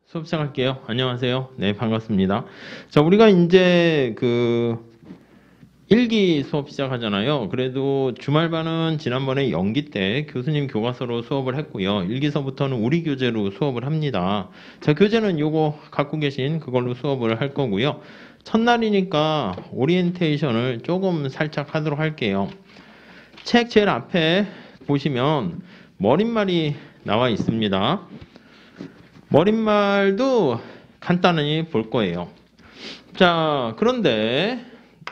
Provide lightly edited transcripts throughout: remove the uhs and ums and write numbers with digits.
수업 시작할게요. 안녕하세요. 네, 반갑습니다. 자, 우리가 이제 일기 수업 시작하잖아요. 그래도 주말반은 지난번에 연기 때 교수님 교과서로 수업을 했고요. 일기서부터는 우리 교재로 수업을 합니다. 자, 교재는 요거 갖고 계신 그걸로 수업을 할 거고요. 첫날이니까 오리엔테이션을 조금 살짝 하도록 할게요. 책 제일 앞에 보시면 머릿말이 나와 있습니다. 머릿말도 간단히 볼 거예요. 자, 그런데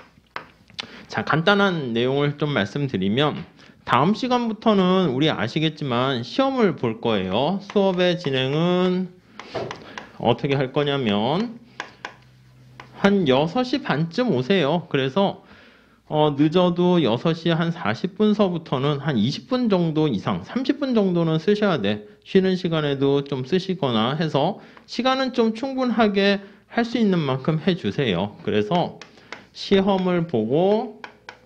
간단한 내용을 좀 말씀드리면 다음 시간부터는 우리 아시겠지만 시험을 볼 거예요. 수업의 진행은 어떻게 할 거냐면 한 6시 반쯤 오세요. 그래서 늦어도 6시 한 40분서부터는 한 20분 정도 이상, 30분 정도는 쓰셔야 돼. 쉬는 시간에도 좀 쓰시거나 해서 시간은 좀 충분하게 할 수 있는 만큼 해주세요. 그래서 시험을 보고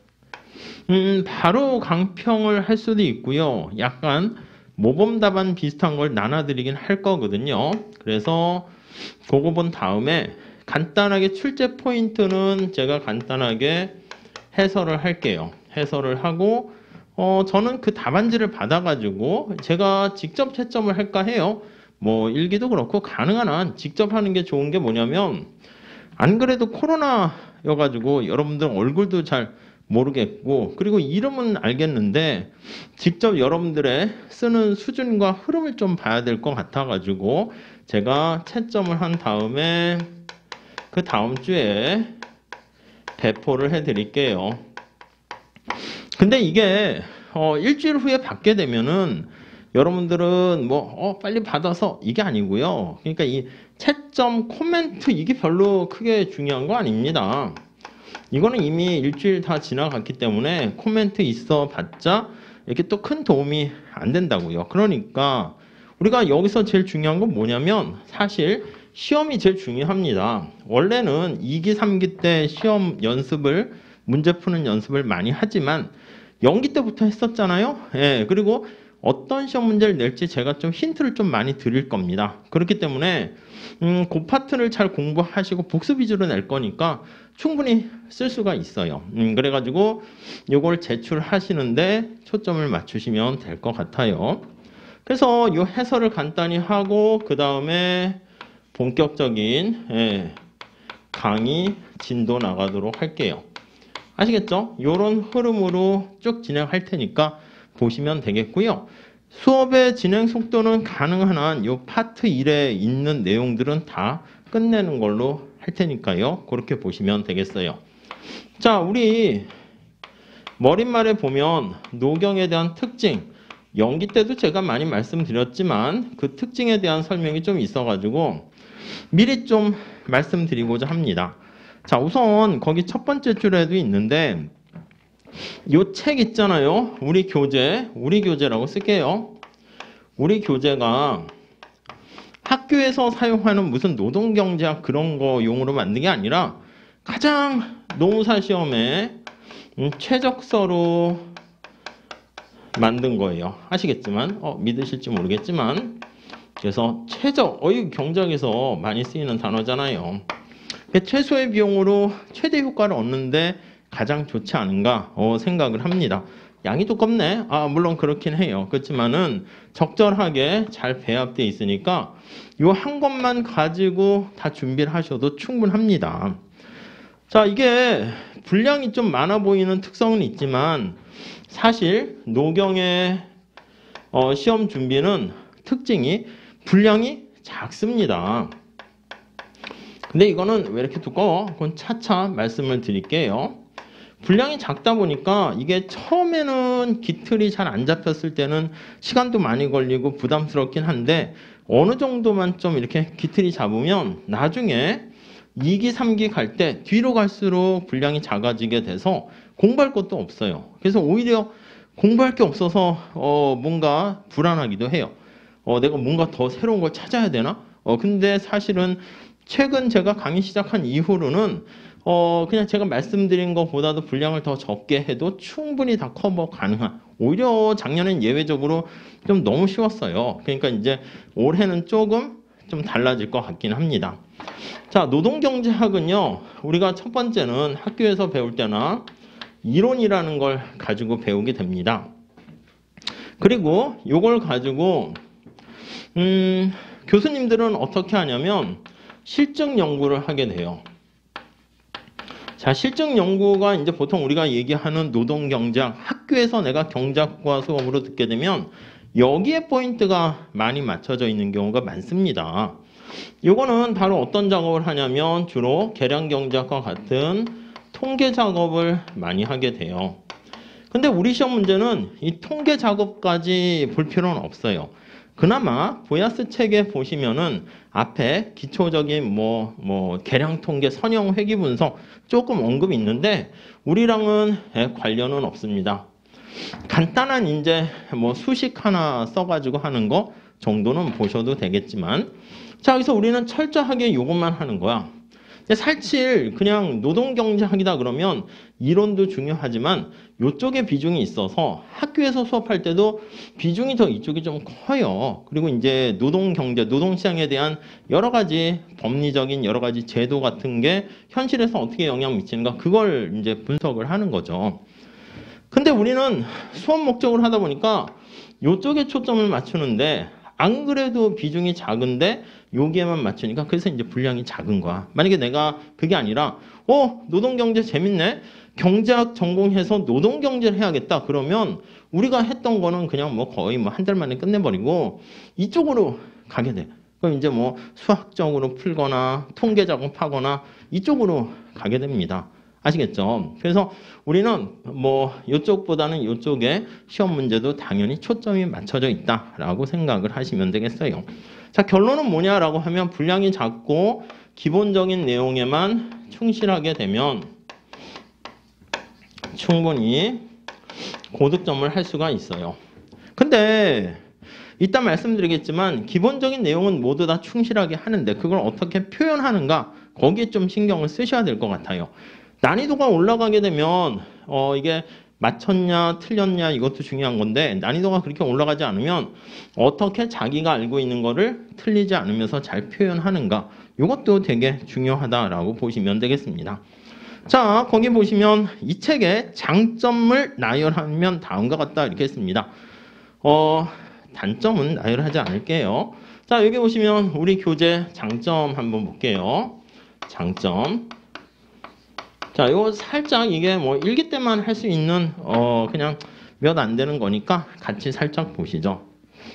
바로 강평을 할 수도 있고요. 약간 모범 답안 비슷한 걸 나눠드리긴 할 거거든요. 그래서 그거 본 다음에 간단하게 출제 포인트는 제가 간단하게 해설을 할게요. 해설을 하고 저는 그 답안지를 받아가지고 제가 직접 채점을 할까 해요. 뭐 일기도 그렇고 가능한 한 직접 하는 게 좋은 게 뭐냐면 안 그래도 코로나여가지고 여러분들 얼굴도 잘 모르겠고 그리고 이름은 알겠는데 직접 여러분들의 쓰는 수준과 흐름을 좀 봐야 될 것 같아가지고 제가 채점을 한 다음에 그 다음 주에 배포를 해드릴게요. 근데 이게 일주일 후에 받게 되면은 여러분들은 빨리 받아서 이게 아니고요. 그러니까 이 채점 코멘트 이게 별로 크게 중요한 거 아닙니다. 이거는 이미 일주일 다 지나갔기 때문에 코멘트 있어 봤자 이렇게 또 큰 도움이 안 된다고요. 그러니까 우리가 여기서 제일 중요한 건 뭐냐면 사실 시험이 제일 중요합니다. 원래는 2기, 3기 때 시험 연습을 문제 푸는 연습을 많이 하지만 연기 때부터 했었잖아요. 예, 그리고 어떤 시험 문제를 낼지 제가 좀 힌트를 좀 많이 드릴 겁니다. 그렇기 때문에 그 파트를 잘 공부하시고 복습 위주로 낼 거니까 충분히 쓸 수가 있어요. 그래가지고 이걸 제출하시는데 초점을 맞추시면 될 것 같아요. 그래서 이 해설을 간단히 하고 그 다음에 본격적인 강의 진도 나가도록 할게요. 아시겠죠? 이런 흐름으로 쭉 진행할 테니까 보시면 되겠고요. 수업의 진행 속도는 가능한 한 이 파트 1에 있는 내용들은 다 끝내는 걸로 할 테니까요. 그렇게 보시면 되겠어요. 자, 우리 머릿말에 보면 노경에 대한 특징, 연기 때도 제가 많이 말씀드렸지만 그 특징에 대한 설명이 좀 있어가지고 미리 좀 말씀드리고자 합니다. 자, 우선 거기 첫 번째 줄에도 있는데 요 책 있잖아요. 우리 교재라고 쓸게요. 우리 교재가 학교에서 사용하는 무슨 노동경제학 그런 거 용으로 만든 게 아니라 가장 노무사 시험에 최적서로 만든 거예요. 아시겠지만 믿으실지 모르겠지만 그래서 경제학에서 많이 쓰이는 단어잖아요. 최소의 비용으로 최대 효과를 얻는데 가장 좋지 않은가 생각을 합니다. 양이 두껍네. 물론 그렇긴 해요. 그렇지만은 적절하게 잘 배합되어 있으니까 이 한 것만 가지고 다 준비를 하셔도 충분합니다. 자, 이게 분량이 좀 많아 보이는 특성은 있지만 사실 노경의 시험 준비는 특징이 분량이 작습니다. 근데 이거는 왜 이렇게 두꺼워? 그건 차차 말씀을 드릴게요. 분량이 작다 보니까 이게 처음에는 기틀이 잘 안 잡혔을 때는 시간도 많이 걸리고 부담스럽긴 한데 어느 정도만 좀 이렇게 기틀이 잡으면 나중에 2기, 3기 갈 때 뒤로 갈수록 분량이 작아지게 돼서 공부할 것도 없어요. 그래서 오히려 공부할 게 없어서 뭔가 불안하기도 해요. 내가 뭔가 더 새로운 걸 찾아야 되나? 근데 사실은 최근 제가 강의 시작한 이후로는 그냥 제가 말씀드린 것보다도 분량을 더 적게 해도 충분히 다 커버 가능한, 오히려 작년엔 예외적으로 좀 너무 쉬웠어요. 그러니까 이제 올해는 조금 좀 달라질 것 같긴 합니다. 자, 노동경제학은요, 우리가 첫 번째는 학교에서 배울 때나 이론이라는 걸 가지고 배우게 됩니다. 그리고 이걸 가지고 교수님들은 어떻게 하냐면 실증 연구를 하게 돼요. 자, 실증 연구가 이제 보통 우리가 얘기하는 노동경제학, 학교에서 내가 경제학과 수업으로 듣게 되면 여기에 포인트가 많이 맞춰져 있는 경우가 많습니다. 이거는 바로 어떤 작업을 하냐면 주로 계량경제학과 같은 통계 작업을 많이 하게 돼요. 근데 우리 시험 문제는 이 통계 작업까지 볼 필요는 없어요. 그나마 보야스 책에 보시면은 앞에 기초적인 계량 통계, 선형 회귀 분석 조금 언급이 있는데 우리랑은 관련은 없습니다. 간단한 이제 수식 하나 써가지고 하는 거 정도는 보셔도 되겠지만, 자, 여기서 우리는 철저하게 이것만 하는 거야. 사실 그냥 노동경제학이다 그러면 이론도 중요하지만 이쪽에 비중이 있어서 학교에서 수업할 때도 비중이 더 이쪽이 좀 커요. 그리고 이제 노동경제, 노동시장에 대한 여러 가지 법리적인 여러 가지 제도 같은 게 현실에서 어떻게 영향 미치는가 그걸 이제 분석을 하는 거죠. 근데 우리는 수업 목적으로 하다 보니까 이쪽에 초점을 맞추는데 안 그래도 비중이 작은데 여기에만 맞추니까 그래서 이제 분량이 작은 거야. 만약에 내가 그게 아니라 노동경제 재밌네. 경제학 전공해서 노동경제를 해야겠다. 그러면 우리가 했던 거는 그냥 거의 한 달 만에 끝내버리고 이쪽으로 가게 돼. 그럼 이제 수학적으로 풀거나 통계 작업하거나 이쪽으로 가게 됩니다. 아시겠죠? 그래서 우리는 이쪽보다는 이쪽에 시험 문제도 당연히 초점이 맞춰져 있다라고 생각을 하시면 되겠어요. 자, 결론은 뭐냐라고 하면 분량이 작고 기본적인 내용에만 충실하게 되면 충분히 고득점을 할 수가 있어요. 근데 이따 말씀드리겠지만 기본적인 내용은 모두 다 충실하게 하는데 그걸 어떻게 표현하는가 거기에 좀 신경을 쓰셔야 될 것 같아요. 난이도가 올라가게 되면 이게 맞췄냐 틀렸냐 이것도 중요한 건데 난이도가 그렇게 올라가지 않으면 어떻게 자기가 알고 있는 거를 틀리지 않으면서 잘 표현하는가 이것도 되게 중요하다라고 보시면 되겠습니다. 자, 거기 보시면 이 책의 장점을 나열하면 다음과 같다 이렇게 했습니다. 단점은 나열하지 않을게요. 자, 여기 보시면 우리 교재 장점 한번 볼게요. 장점. 자, 이거 살짝 이게 일기 때만 할 수 있는 그냥 몇 안 되는 거니까 같이 살짝 보시죠.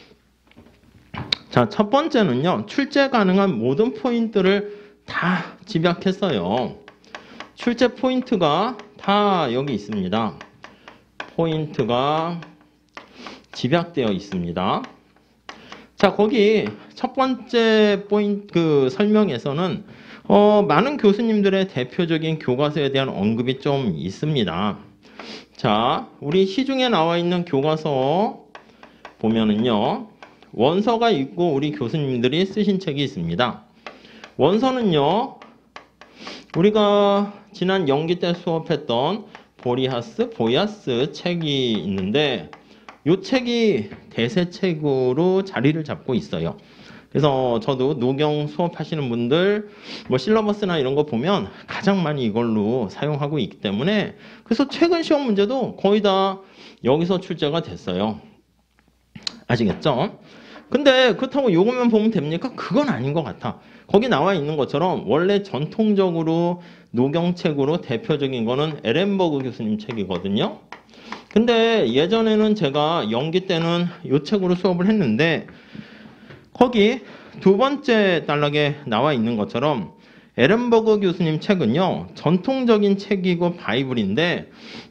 자, 첫 번째는요. 출제 가능한 모든 포인트를 다 집약했어요. 출제 포인트가 다 여기 있습니다. 포인트가 집약되어 있습니다. 자, 거기 첫 번째 포인트 설명에서는 많은 교수님들의 대표적인 교과서에 대한 언급이 좀 있습니다. 자, 우리 시중에 나와 있는 교과서 보면은요, 원서가 있고 우리 교수님들이 쓰신 책이 있습니다. 원서는요, 우리가 지난 연기 때 수업했던 보야스 책이 있는데 이 책이 대세책으로 자리를 잡고 있어요. 그래서 저도 노경 수업하시는 분들 실러버스나 이런 거 보면 가장 많이 이걸로 사용하고 있기 때문에 그래서 최근 시험 문제도 거의 다 여기서 출제가 됐어요. 아시겠죠? 근데 그렇다고 요것만 보면 됩니까? 그건 아닌 것 같아. 거기 나와 있는 것처럼 원래 전통적으로 노경책으로 대표적인 거는 에렌버그 교수님 책이거든요. 근데 예전에는 제가 연기 때는 이 책으로 수업을 했는데 거기 두 번째 단락에 나와 있는 것처럼 에렌버그 교수님 책은요 전통적인 책이고 바이블인데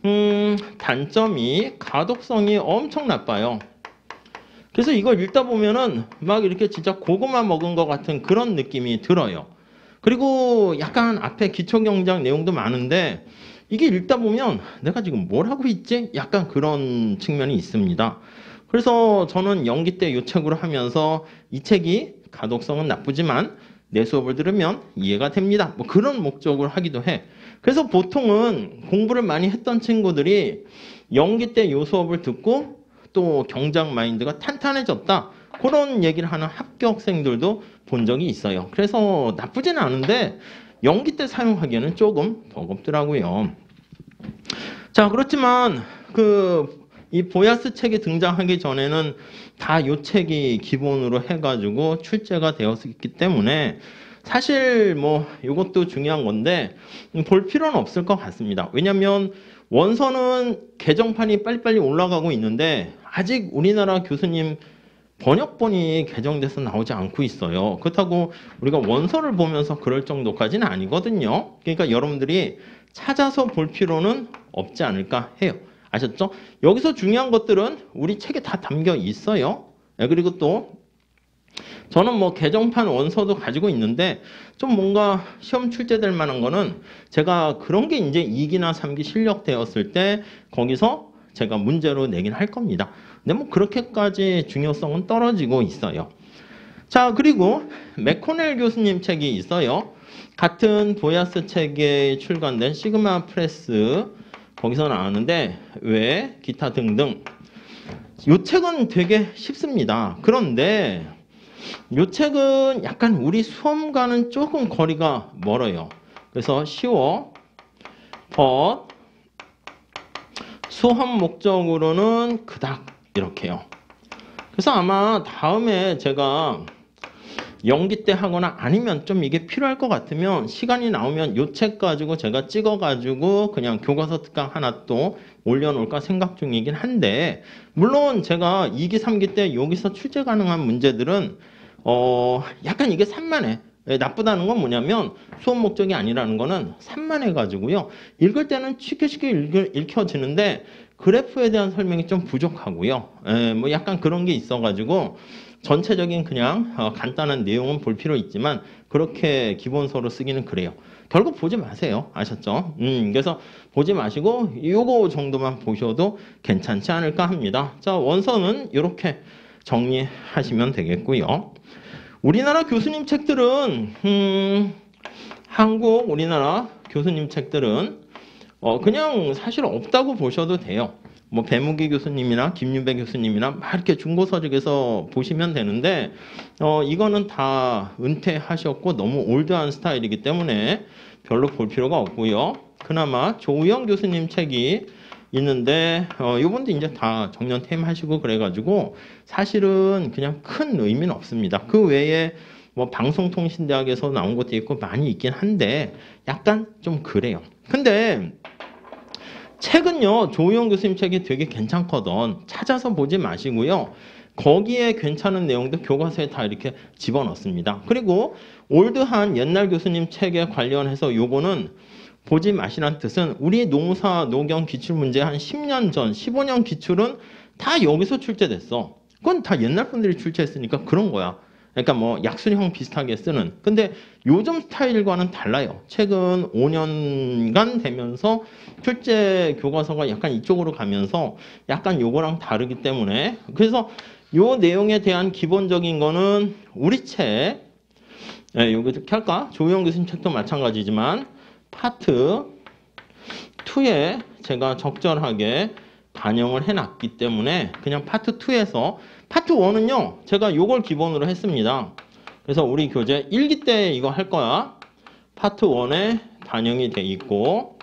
단점이 가독성이 엄청 나빠요. 그래서 이걸 읽다 보면은 막 이렇게 진짜 고구마 먹은 것 같은 그런 느낌이 들어요. 그리고 약간 앞에 기초경제학 내용도 많은데 이게 읽다 보면 내가 지금 뭘 하고 있지? 약간 그런 측면이 있습니다. 그래서 저는 연기 때 이 책으로 하면서 이 책이 가독성은 나쁘지만 내 수업을 들으면 이해가 됩니다. 그런 목적으로 하기도 해. 그래서 보통은 공부를 많이 했던 친구들이 연기 때 이 수업을 듣고 또 경제학 마인드가 탄탄해졌다. 그런 얘기를 하는 합격생들도 본 적이 있어요. 그래서 나쁘진 않은데 연기 때 사용하기에는 조금 버겁더라고요. 자, 그렇지만 이 보야스 책이 등장하기 전에는 다 요 책이 기본으로 해가지고 출제가 되었기 때문에 사실 뭐 이것도 중요한 건데 볼 필요는 없을 것 같습니다. 왜냐하면 원서는 개정판이 빨리빨리 올라가고 있는데 아직 우리나라 교수님 번역본이 개정돼서 나오지 않고 있어요. 그렇다고 우리가 원서를 보면서 그럴 정도까지는 아니거든요. 그러니까 여러분들이 찾아서 볼 필요는 없지 않을까 해요. 아셨죠? 여기서 중요한 것들은 우리 책에 다 담겨 있어요. 그리고 또 저는 뭐 개정판 원서도 가지고 있는데 좀 뭔가 시험 출제될 만한 거는 제가 그런 게 이제 2기나 3기 실력되었을 때 거기서 제가 문제로 내긴 할 겁니다. 근데 뭐 그렇게까지 중요성은 떨어지고 있어요. 자, 그리고 맥코넬 교수님 책이 있어요. 같은 보야스 책에 출간된 시그마 프레스 거기서 나왔는데 왜 기타 등등 이 책은 되게 쉽습니다. 그런데 이 책은 약간 우리 수험과는 조금 거리가 멀어요. 그래서 쉬워 but 수험 목적으로는 그닥 이렇게요. 그래서 아마 다음에 제가 연기 때 하거나 아니면 좀 이게 필요할 것 같으면 시간이 나오면 이 책 가지고 제가 찍어가지고 그냥 교과서 특강 하나 또 올려놓을까 생각 중이긴 한데 물론 제가 2기, 3기 때 여기서 출제 가능한 문제들은 약간 이게 산만해. 나쁘다는 건 뭐냐면 수업 목적이 아니라는 거는 산만해가지고요. 읽을 때는 쉽게 읽혀지는데 그래프에 대한 설명이 좀 부족하고요. 뭐 약간 그런 게 있어가지고 전체적인 그냥 간단한 내용은 볼 필요 있지만 그렇게 기본서로 쓰기는 그래요. 결국 보지 마세요. 아셨죠? 그래서 보지 마시고 요거 정도만 보셔도 괜찮지 않을까 합니다. 자, 원서는 이렇게 정리하시면 되겠고요. 우리나라 교수님 책들은 한국 우리나라 교수님 책들은 그냥 사실 없다고 보셔도 돼요. 뭐 배무기 교수님이나 김윤배 교수님이나 막 이렇게 중고서적에서 보시면 되는데 이거는 다 은퇴하셨고 너무 올드한 스타일이기 때문에 별로 볼 필요가 없고요. 그나마 조우영 교수님 책이 있는데 요번도 이제 다 정년 퇴임하시고 그래가지고 사실은 그냥 큰 의미는 없습니다. 그 외에 뭐 방송통신대학에서 나온 것도 있고 많이 있긴 한데 약간 좀 그래요. 근데 책은요, 조우영 교수님 책이 되게 괜찮거든. 찾아서 보지 마시고요. 거기에 괜찮은 내용도 교과서에 다 이렇게 집어넣습니다. 그리고 올드한 옛날 교수님 책에 관련해서 요거는 보지 마시란 뜻은 우리 농사, 노경 기출문제 한 10년 전, 15년 기출은 다 여기서 출제됐어. 그건 다 옛날 분들이 출제했으니까 그런 거야. 그러니까 뭐 약수형 비슷하게 쓰는. 근데 요즘 스타일과는 달라요. 최근 5년간 되면서 출제 교과서가 약간 이쪽으로 가면서 약간 요거랑 다르기 때문에 그래서 요 내용에 대한 기본적인 거는 우리 책 여기 이렇게 할까? 조우영 교수님 책도 마찬가지지만 파트 2에 제가 적절하게 반영을 해놨기 때문에 그냥 파트 2에서 파트 1은요 제가 요걸 기본으로 했습니다. 그래서 우리 교재 1기 때 이거 할 거야. 파트 1에 반영이 돼 있고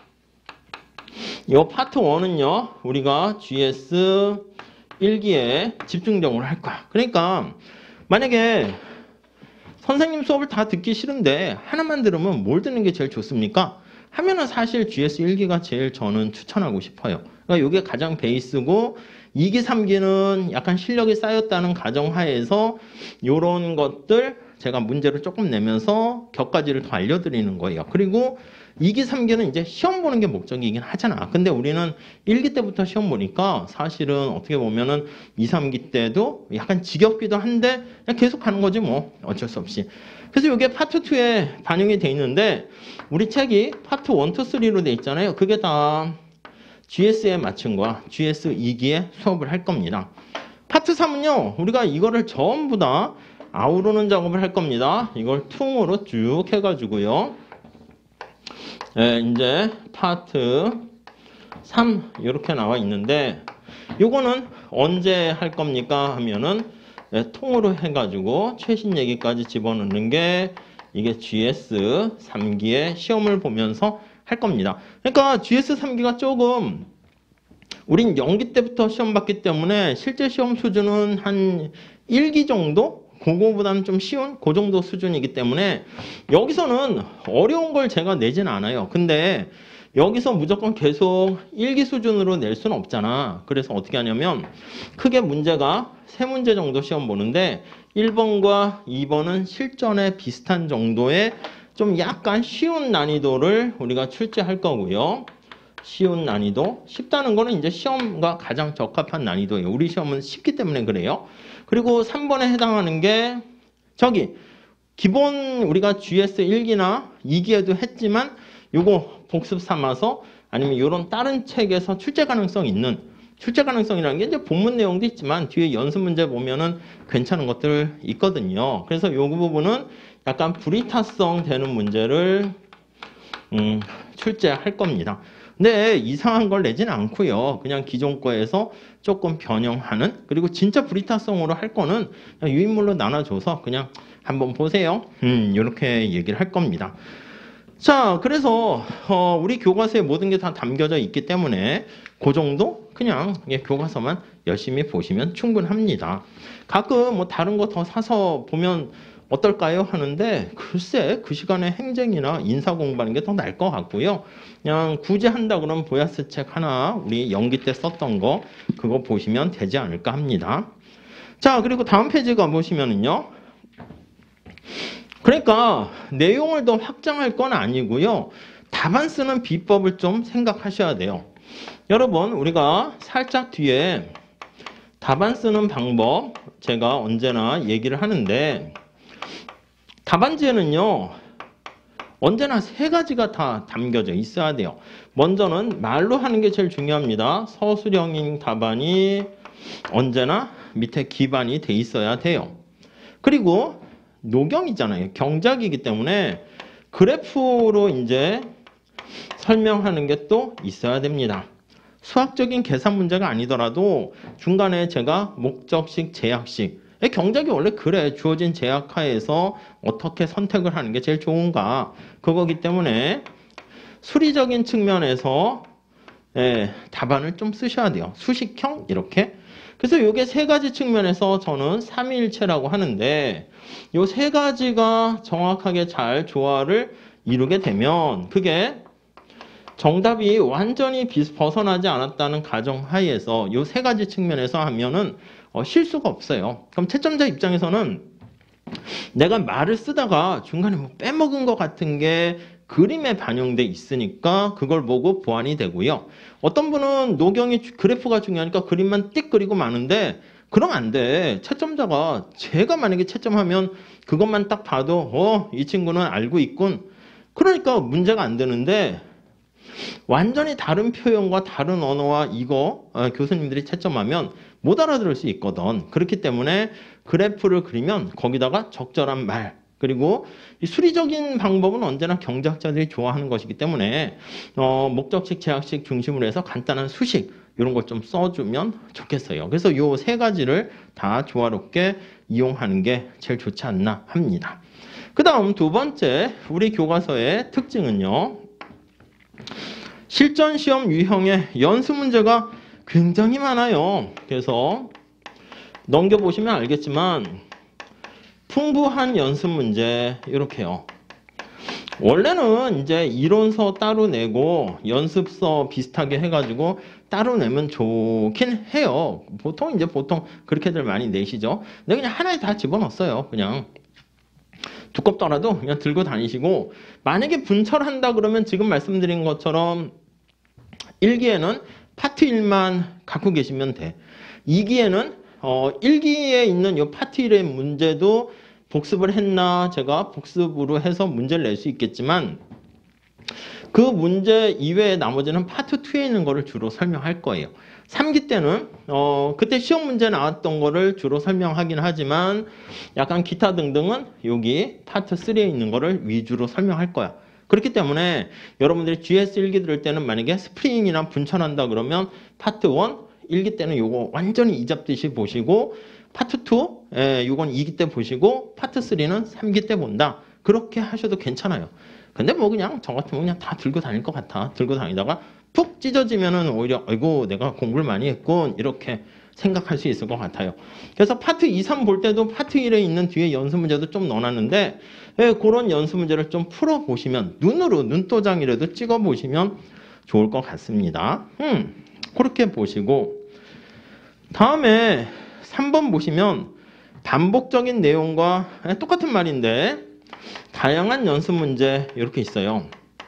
요 파트 1은요 우리가 GS 1기에 집중적으로 할 거야. 그러니까 만약에 선생님 수업을 다 듣기 싫은데 하나만 들으면 뭘 듣는 게 제일 좋습니까? 하면은 사실 GS 1기가 제일 저는 추천하고 싶어요. 그러니까 이게 가장 베이스고 2기, 3기는 약간 실력이 쌓였다는 가정하에서 이런 것들 제가 문제를 조금 내면서 격가지를 더 알려드리는 거예요. 그리고 2기, 3기는 이제 시험 보는 게 목적이긴 하잖아. 근데 우리는 1기 때부터 시험 보니까 사실은 어떻게 보면은 2, 3기 때도 약간 지겹기도 한데 그냥 계속 가는 거지 뭐 어쩔 수 없이. 그래서 이게 파트 2에 반영이 돼 있는데 우리 책이 파트 1, 2, 3로 돼 있잖아요. 그게 다 GS에 맞춘 거야. GS 2기에 수업을 할 겁니다. 파트 3은요. 우리가 이거를 전부 다 아우르는 작업을 할 겁니다. 이걸 퉁으로 쭉 해가지고요. 이제 파트 3 이렇게 나와 있는데 요거는 언제 할 겁니까 하면은 통으로 해가지고 최신 얘기까지 집어넣는 게 이게 GS 3기의 시험을 보면서 할 겁니다. 그러니까 GS 3기가 조금 우린 연기 때부터 시험 봤기 때문에 실제 시험 수준은 한 1기 정도? 그거보다는 좀 쉬운 그 정도 수준이기 때문에 여기서는 어려운 걸 제가 내진 않아요. 근데 여기서 무조건 계속 1기 수준으로 낼 수는 없잖아. 그래서 어떻게 하냐면 크게 문제가 3문제 정도 시험 보는데 1번과 2번은 실전에 비슷한 정도의 좀 약간 쉬운 난이도를 우리가 출제할 거고요. 쉬운 난이도, 쉽다는 거는 이제 시험과 가장 적합한 난이도예요. 우리 시험은 쉽기 때문에 그래요. 그리고 3번에 해당하는 게 저기 기본 우리가 GS 1기나 2기에도 했지만 요거 복습 삼아서 아니면 이런 다른 책에서 출제 가능성 있는 출제 가능성이라는 게 이제 본문 내용도 있지만 뒤에 연습 문제 보면은 괜찮은 것들 있거든요. 그래서 요 부분은 약간 불이타성 되는 문제를 출제할 겁니다. 근데 이상한 걸 내지는 않고요. 그냥 기존 거에서 조금 변형하는 그리고 진짜 불이타성으로 할 거는 그냥 유인물로 나눠줘서 그냥 한번 보세요. 이렇게 얘기를 할 겁니다. 자, 그래서 우리 교과서에 모든 게 다 담겨져 있기 때문에 그 정도 그냥 교과서만 열심히 보시면 충분합니다. 가끔 뭐 다른 거 더 사서 보면 어떨까요? 하는데 글쎄 그 시간에 행정이나 인사 공부하는 게 더 나을 것 같고요. 그냥 굳이 한다 그러면 보야스 책 하나 우리 연기 때 썼던 거 그거 보시면 되지 않을까 합니다. 자, 그리고 다음 페이지 가보시면은요. 그러니까 내용을 더 확장할 건 아니고요. 답안 쓰는 비법을 좀 생각하셔야 돼요. 여러분 우리가 살짝 뒤에 답안 쓰는 방법 제가 언제나 얘기를 하는데 답안지에는요. 언제나 3가지가 다 담겨져 있어야 돼요. 먼저는 말로 하는 게 제일 중요합니다. 서술형인 답안이 언제나 밑에 기반이 돼 있어야 돼요. 그리고 노경이잖아요. 경작이기 때문에 그래프로 이제 설명하는 게 또 있어야 됩니다. 수학적인 계산 문제가 아니더라도 중간에 제가 목적식, 제약식 경작이 원래 그래. 주어진 제약하에서 어떻게 선택을 하는 게 제일 좋은가. 그거기 때문에 수리적인 측면에서 답안을 좀 쓰셔야 돼요. 수식형 이렇게. 그래서 이게 3가지 측면에서 저는 삼위일체라고 하는데 이 3가지가 정확하게 잘 조화를 이루게 되면 그게 정답이 완전히 벗어나지 않았다는 가정하에서 이 3가지 측면에서 하면은 실수가 없어요. 그럼 채점자 입장에서는 내가 말을 쓰다가 중간에 뭐 빼먹은 것 같은 게 그림에 반영돼 있으니까 그걸 보고 보완이 되고요. 어떤 분은 노경이 그래프가 중요하니까 그림만 띡 그리고 마는데 그러면 안 돼. 채점자가 제가 만약에 채점하면 그것만 딱 봐도 이 친구는 알고 있군. 그러니까 문제가 안 되는데 완전히 다른 표현과 다른 언어와 이거 교수님들이 채점하면 못 알아들을 수 있거든. 그렇기 때문에 그래프를 그리면 거기다가 적절한 말 그리고 이 수리적인 방법은 언제나 경제학자들이 좋아하는 것이기 때문에 목적식, 제약식 중심으로 해서 간단한 수식 이런 것 좀 써주면 좋겠어요. 그래서 이 3가지를 다 조화롭게 이용하는 게 제일 좋지 않나 합니다. 그 다음 2번째 우리 교과서의 특징은요. 실전시험 유형의 연습 문제가 굉장히 많아요. 그래서 넘겨보시면 알겠지만 풍부한 연습 문제 이렇게요. 원래는 이제 이론서 따로 내고 연습서 비슷하게 해가지고 따로 내면 좋긴 해요. 보통 그렇게들 많이 내시죠. 근데 그냥 하나에 다 집어넣었어요. 그냥 두껍더라도 그냥 들고 다니시고 만약에 분철한다 그러면 지금 말씀드린 것처럼 1기에는 파트 1만 갖고 계시면 돼. 2기에는 1기에 있는 이 파트 1의 문제도 복습을 했나 제가 복습으로 해서 문제를 낼 수 있겠지만 그 문제 이외에 나머지는 파트 2에 있는 거를 주로 설명할 거예요. 3기 때는 그때 시험 문제 나왔던 거를 주로 설명하긴 하지만 약간 기타 등등은 여기 파트 3에 있는 거를 위주로 설명할 거야. 그렇기 때문에 여러분들이 GS 1기 들을 때는 만약에 스프링이나 분천한다 그러면 파트 1, 1기 때는 요거 완전히 이잡듯이 보시고 파트 이건 2기 때 보시고 파트 3는 3기 때 본다. 그렇게 하셔도 괜찮아요. 근데 뭐 그냥 저 같으면 그냥 다 들고 다닐 것 같아. 들고 다니다가 푹 찢어지면은 오히려 아이고 내가 공부를 많이 했군 이렇게 생각할 수 있을 것 같아요. 그래서 파트 2, 3 볼 때도 파트 1에 있는 뒤에 연습 문제도 좀 넣어놨는데 그런 연습 문제를 좀 풀어보시면 눈으로 눈도장이라도 찍어보시면 좋을 것 같습니다. 그렇게 보시고 다음에 3번 보시면 반복적인 내용과 똑같은 말인데 다양한 연습 문제 이렇게 있어요.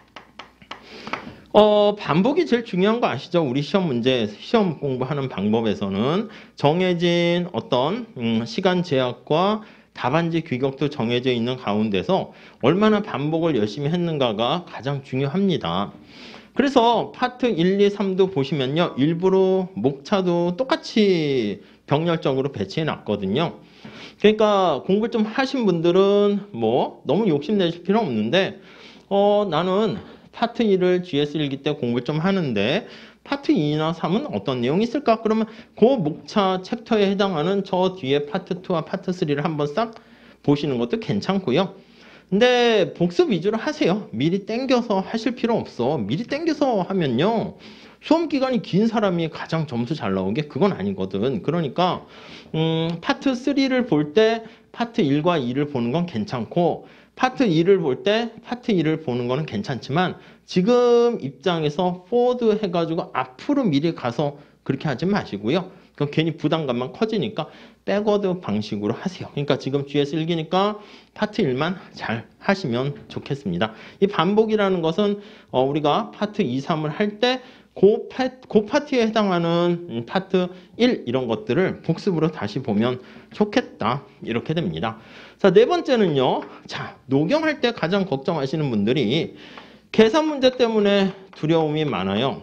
반복이 제일 중요한 거 아시죠? 우리 시험 문제, 시험 공부하는 방법에서는 정해진 어떤 시간 제약과 답안지 규격도 정해져 있는 가운데서 얼마나 반복을 열심히 했는가가 가장 중요합니다. 그래서 파트 1, 2, 3도 보시면요. 일부러 목차도 똑같이 병렬적으로 배치해 놨거든요. 그러니까 공부 좀 하신 분들은 뭐 너무 욕심내실 필요 없는데 나는 파트 1을 GS1기 때 공부를 좀 하는데 파트 2나 3은 어떤 내용이 있을까? 그러면 그 목차 챕터에 해당하는 저 뒤에 파트 2와 파트 3를 한번 싹 보시는 것도 괜찮고요. 근데 복습 위주로 하세요. 미리 땡겨서 하실 필요 없어. 미리 땡겨서 하면요. 수험 기간이 긴 사람이 가장 점수 잘 나온 게 그건 아니거든. 그러니까 파트 3를 볼 때 파트 1과 2를 보는 건 괜찮고 파트 2를 볼 때 파트 2를 보는 거는 괜찮지만 지금 입장에서 포워드 해가지고 앞으로 미리 가서 그렇게 하지 마시고요. 그럼 괜히 부담감만 커지니까 백워드 방식으로 하세요. 그러니까 지금 GS1기니까 파트 1만 잘 하시면 좋겠습니다. 이 반복이라는 것은 우리가 파트 2, 3을 할 때 그 파트에 해당하는 파트 1 이런 것들을 복습으로 다시 보면 좋겠다. 이렇게 됩니다. 자, 네 번째는요. 자, 녹용할 때 가장 걱정하시는 분들이 계산 문제 때문에 두려움이 많아요.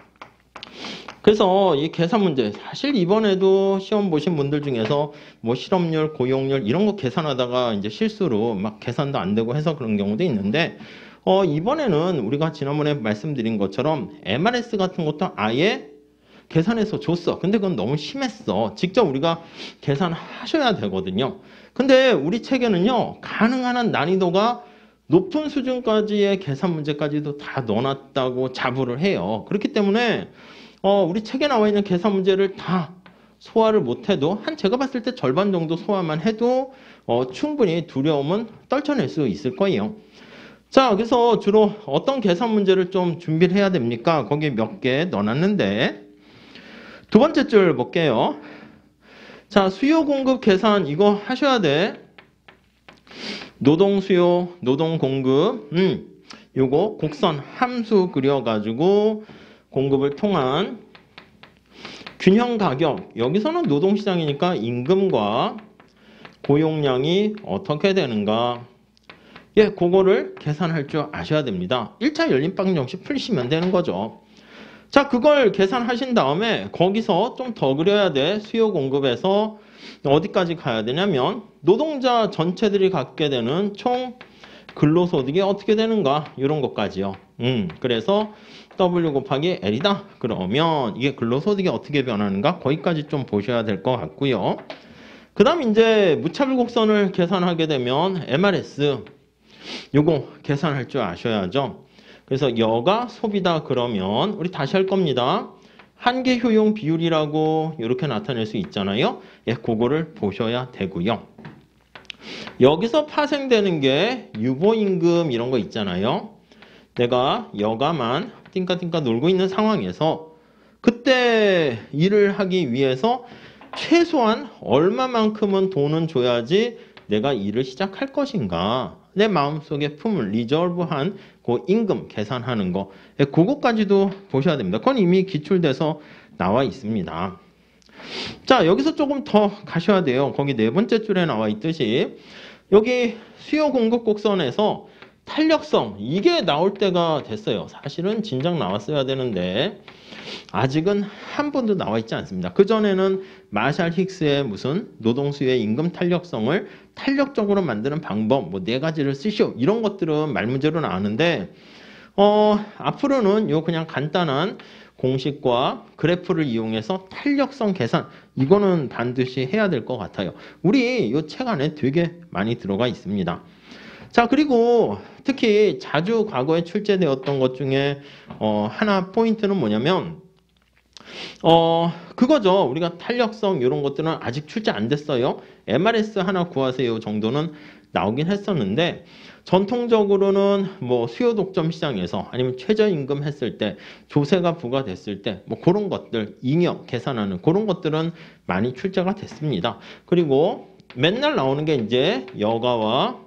그래서 이 계산 문제 사실 이번에도 시험 보신 분들 중에서 뭐 실업률, 고용률 이런 거 계산하다가 이제 실수로 막 계산도 안 되고 해서 그런 경우도 있는데 이번에는 우리가 지난번에 말씀드린 것처럼 MRS 같은 것도 아예 계산해서 줬어. 근데 그건 너무 심했어. 직접 우리가 계산하셔야 되거든요. 근데 우리 책에는요. 가능한 한 난이도가 높은 수준까지의 계산 문제까지도 다 넣어놨다고 자부를 해요. 그렇기 때문에 우리 책에 나와 있는 계산 문제를 다 소화를 못해도 제가 봤을 때 절반 정도 소화만 해도 충분히 두려움은 떨쳐낼 수 있을 거예요. 자, 그래서 주로 어떤 계산 문제를 좀 준비를 해야 됩니까? 거기 몇 개 넣어놨는데 두 번째 줄 볼게요. 자, 수요 공급 계산 이거 하셔야 돼. 노동 수요, 노동 공급. 요거 곡선 함수 그려가지고 공급을 통한 균형 가격. 여기서는 노동시장이니까 임금과 고용량이 어떻게 되는가. 그거를 계산할 줄 아셔야 됩니다. 1차 열림방정식 풀시면 되는 거죠. 자, 그걸 계산하신 다음에 거기서 좀 더 그려야 돼. 수요 공급에서 어디까지 가야 되냐면 노동자 전체들이 갖게 되는 총 근로소득이 어떻게 되는가 이런 것까지요. 그래서 W 곱하기 L이다. 그러면 이게 근로소득이 어떻게 변하는가 거기까지 좀 보셔야 될 것 같고요. 그 다음 이제 무차별 곡선을 계산하게 되면 MRS 요거 계산할 줄 아셔야죠. 그래서 여가 소비다 그러면 우리 다시 할 겁니다. 한계 효용 비율이라고 이렇게 나타낼 수 있잖아요. 그거를 보셔야 되고요. 여기서 파생되는 게 유보임금 이런 거 있잖아요. 내가 여가만 띵까띵까 놀고 있는 상황에서 그때 일을 하기 위해서 최소한 얼마만큼은 돈은 줘야지 내가 일을 시작할 것인가. 내 마음속에 품을 리저브한 그 임금 계산하는 거 그거까지도 보셔야 됩니다. 그건 이미 기출돼서 나와 있습니다. 자, 여기서 조금 더 가셔야 돼요. 거기 네 번째 줄에 나와 있듯이 여기 수요 공급 곡선에서 탄력성 이게 나올 때가 됐어요. 사실은 진작 나왔어야 되는데 아직은 한 번도 나와 있지 않습니다. 그전에는 마샬 힉스의 무슨 노동수요의 임금 탄력성을 탄력적으로 만드는 방법 뭐 4가지를 쓰시오 이런 것들은 말문제로 나왔는데 앞으로는 요 그냥 간단한 공식과 그래프를 이용해서 탄력성 계산, 이거는 반드시 해야 될 것 같아요. 우리 요 책 안에 되게 많이 들어가 있습니다. 자, 그리고 특히 자주 과거에 출제되었던 것 중에 하나 포인트는 뭐냐면 그거죠. 우리가 탄력성 이런 것들은 아직 출제 안 됐어요. MRS 하나 구하세요 정도는 나오긴 했었는데 전통적으로는 뭐 수요 독점 시장에서 아니면 최저임금 했을 때 조세가 부과됐을 때 뭐 그런 것들 잉여 계산하는 그런 것들은 많이 출제가 됐습니다. 그리고 맨날 나오는 게 이제 여가와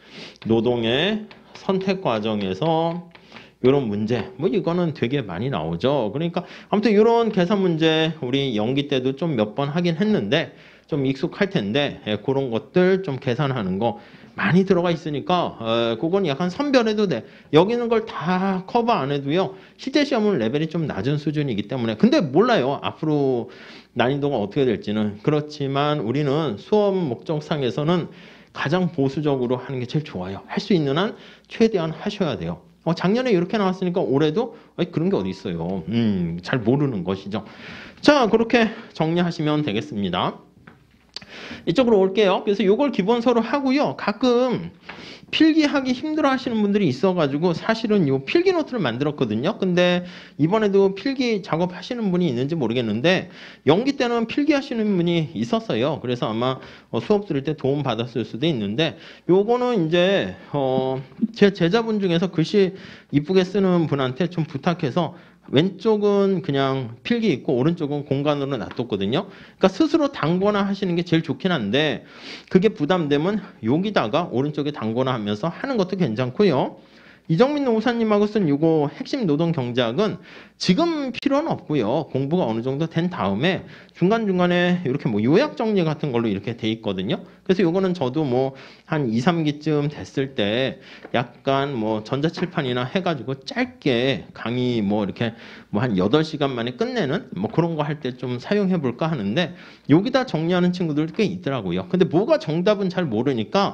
노동의 선택 과정에서 이런 문제, 뭐 이거는 되게 많이 나오죠. 그러니까 아무튼 이런 계산 문제 우리 연기 때도 좀 몇 번 하긴 했는데 좀 익숙할 텐데 그런 것들 좀 계산하는 거 많이 들어가 있으니까 그건 약간 선별해도 돼. 여기 있는 걸 다 커버 안 해도요. 실제 시험은 레벨이 좀 낮은 수준이기 때문에 근데 몰라요. 앞으로 난이도가 어떻게 될지는. 그렇지만 우리는 수업 목적상에서는 가장 보수적으로 하는 게 제일 좋아요. 할 수 있는 한 최대한 하셔야 돼요. 작년에 이렇게 나왔으니까 올해도 그런 게 어디 있어요. 잘 모르는 것이죠. 자, 그렇게 정리하시면 되겠습니다. 이쪽으로 올게요. 그래서 이걸 기본서로 하고요. 가끔 필기하기 힘들어 하시는 분들이 있어가지고 사실은 이 필기 노트를 만들었거든요. 근데 이번에도 필기 작업하시는 분이 있는지 모르겠는데 연기 때는 필기하시는 분이 있었어요. 그래서 아마 수업 들을 때 도움 받았을 수도 있는데 요거는 이제 제 제자분 중에서 글씨 이쁘게 쓰는 분한테 좀 부탁해서 왼쪽은 그냥 필기 있고 오른쪽은 공간으로 놔뒀거든요. 그러니까 스스로 단거나 하시는 게 제일 좋긴 한데 그게 부담되면 여기다가 오른쪽에 단거나 하면서 하는 것도 괜찮고요. 이정민 노사님하고 쓴 이거 핵심 노동 경제학은 지금 필요는 없고요. 공부가 어느 정도 된 다음에 중간중간에 이렇게 뭐 요약 정리 같은 걸로 이렇게 돼 있거든요. 그래서 이거는 저도 뭐 한 2, 3기쯤 됐을 때 약간 뭐 전자칠판이나 해가지고 짧게 강의 뭐 이렇게 뭐 한 8시간 만에 끝내는 뭐 그런 거 할 때 좀 사용해 볼까 하는데 여기다 정리하는 친구들 꽤 있더라고요. 근데 뭐가 정답은 잘 모르니까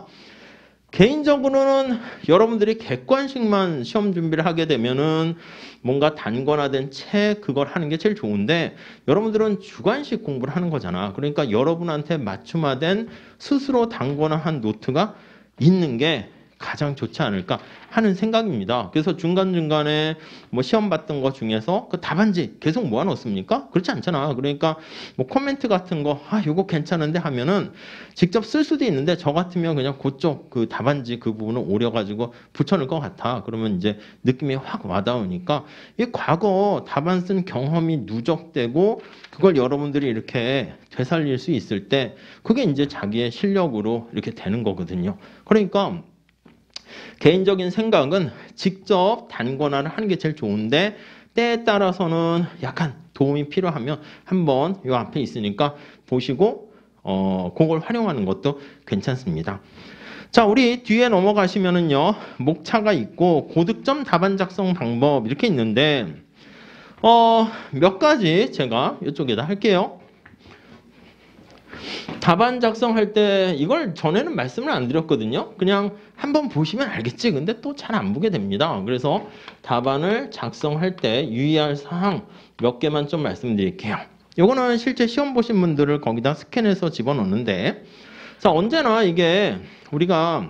개인적으로는 여러분들이 객관식만 시험 준비를 하게 되면은 뭔가 단권화된 책 그걸 하는 게 제일 좋은데 여러분들은 주관식 공부를 하는 거잖아. 그러니까 여러분한테 맞춤화된 스스로 단권화한 노트가 있는 게 가장 좋지 않을까 하는 생각입니다. 그래서 중간중간에 뭐 시험 봤던 거 중에서 그 답안지 계속 모아놓습니까? 그렇지 않잖아. 그러니까 뭐 코멘트 같은 거, 요거 괜찮은데 하면은 직접 쓸 수도 있는데 저 같으면 그냥 그쪽 그 답안지 그 부분을 오려가지고 붙여놓을 것 같아. 그러면 이제 느낌이 확 와닿으니까 이 과거 답안 쓴 경험이 누적되고 그걸 여러분들이 이렇게 되살릴 수 있을 때 그게 이제 자기의 실력으로 이렇게 되는 거거든요. 그러니까 개인적인 생각은 직접 단권화를 하는 게 제일 좋은데 때에 따라서는 약간 도움이 필요하면 한번 이 앞에 있으니까 보시고 그걸 활용하는 것도 괜찮습니다. 자, 우리 뒤에 넘어가시면은요. 목차가 있고 고득점 답안 작성 방법 이렇게 있는데 몇 가지 제가 이쪽에다 할게요. 답안 작성할 때 이걸 전에는 말씀을 안 드렸거든요. 그냥 한번 보시면 알겠지. 근데 또 잘 안 보게 됩니다. 그래서 답안을 작성할 때 유의할 사항 몇 개만 좀 말씀드릴게요. 요거는 실제 시험 보신 분들을 거기다 스캔해서 집어넣는데 자, 언제나 이게 우리가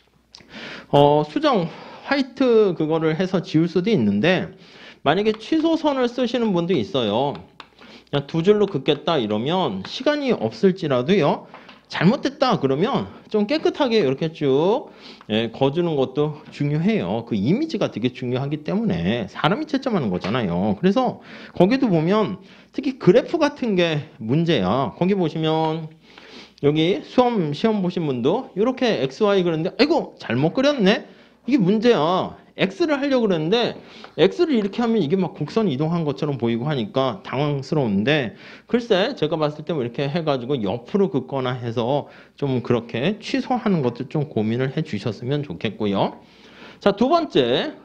수정 화이트 그거를 해서 지울 수도 있는데 만약에 취소선을 쓰시는 분도 있어요. 그냥 두 줄로 긋겠다 이러면 시간이 없을지라도요. 잘못됐다 그러면 좀 깨끗하게 이렇게 쭉 거주는 것도 중요해요. 그 이미지가 되게 중요하기 때문에 사람이 채점하는 거잖아요. 그래서 거기도 보면 특히 그래프 같은 게 문제야. 거기 보시면 여기 시험 보신 분도 이렇게 XY 그렸는데 아이고 잘못 그렸네. 이게 문제야. X를 하려고 그랬는데 X를 이렇게 하면 이게 막 곡선 이동한 것처럼 보이고 하니까 당황스러운데 글쎄 제가 봤을 때 뭐 이렇게 해가지고 옆으로 긋거나 해서 좀 그렇게 취소하는 것도 좀 고민을 해 주셨으면 좋겠고요. 자, 두 번째